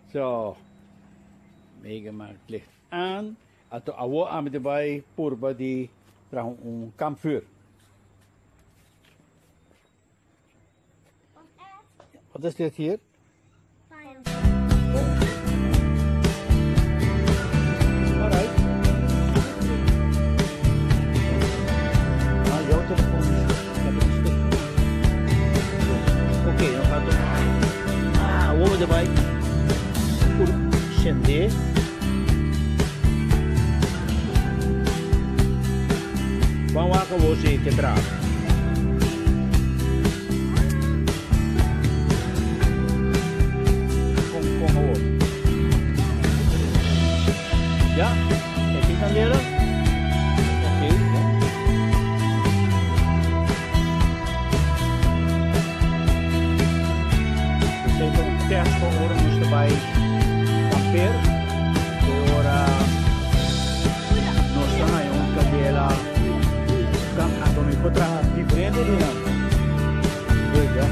Zo. Megan maakt het licht aan. Ato awo aan erbij purba die trouwens een kampvuur. Wat is dit hier? Alright. Nou, jouw telefoon is ik heb een stuk. Oké, dan gaat het. Ah, wat erbij? Goed, Sende. Van waar kan we zeker dragen? Kom gewoon. Ja, kijk je kan leren? Oké. We zijn een test voor ons erbij kamper. Voor nostra yung kadela kan atau ni putra diferente dia. Good ya.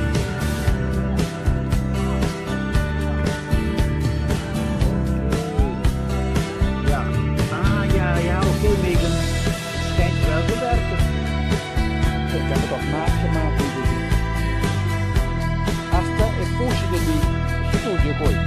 Ja, oké, Megan. Het schijnt wel te werken. Ik heb het ook gemaakt. Hasta ik push de die studio boy.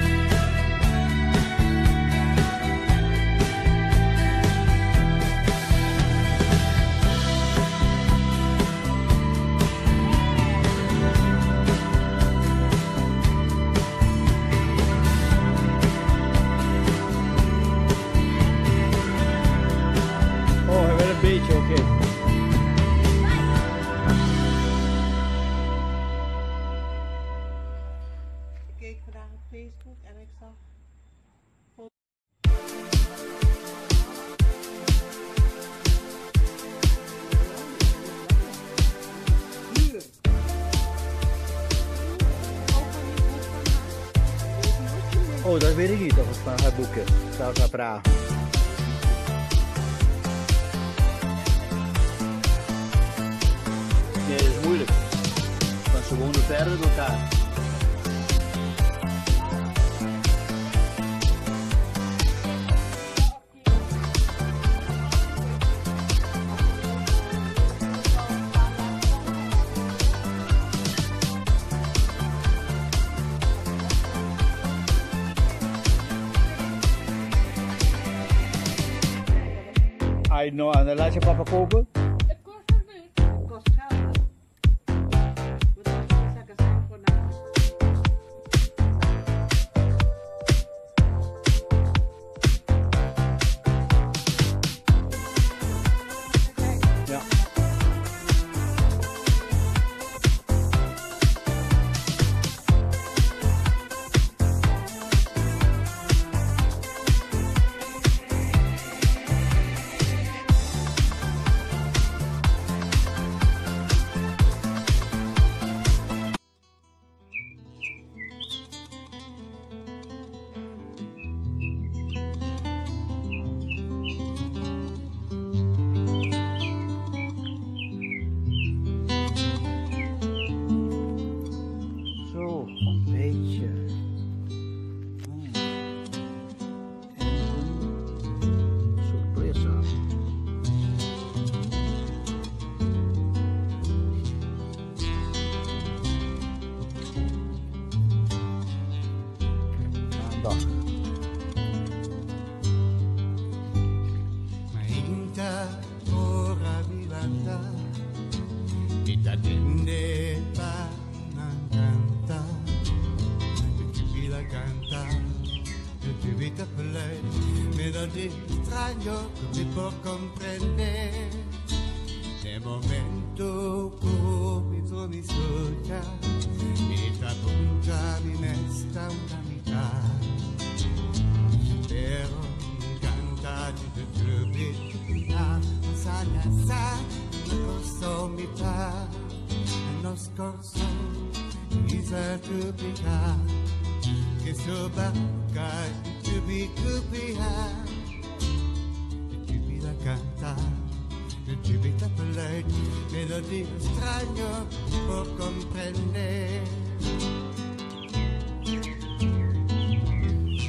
Okay. Ik keek vandaag op Facebook en ik zag. Oh, dat weet ik niet of ik van ga boeken. Ik zou het gaan vragen. Nee, dat is moeilijk. Want ze wonen verder met elkaar. I know, en dan laat je papa kopen? Het kost het niet. Het kost geld. Moet ik zeggen, zelf voor na. Ja. Extraño que por comprender el momento come mi soglia e da punta mi mesta una mità però cantare di trubita sana sa una sommità l'anno scorso isa trubita che sobacca to be cupia cantare, il civita per lei, melodia strano può comprendere.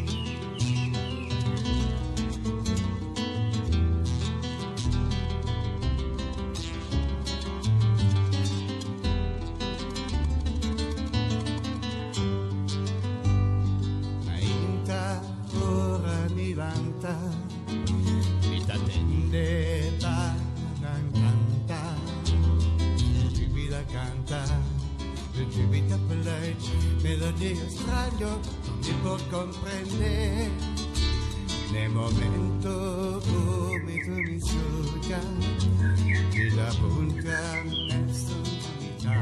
canta, vita tendeta, nan canta, giubila canta, giubita per lei, melodia strano, non mi può comprendere, nel momento come tu mi suga, ti la punta messo unità,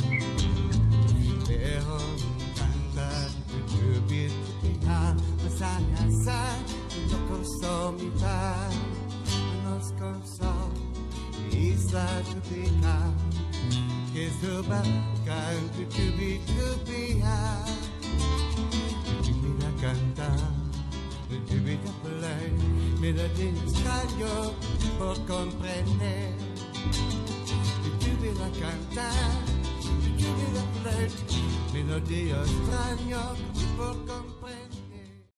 però canta, giubita, sa, non consomità, non scorso, isla giubica, che suba, canto giubita, giubita canta, giubita per lei, melodia strano per comprendere, giubita canta, giubita per lei, melodia strano per comprendere.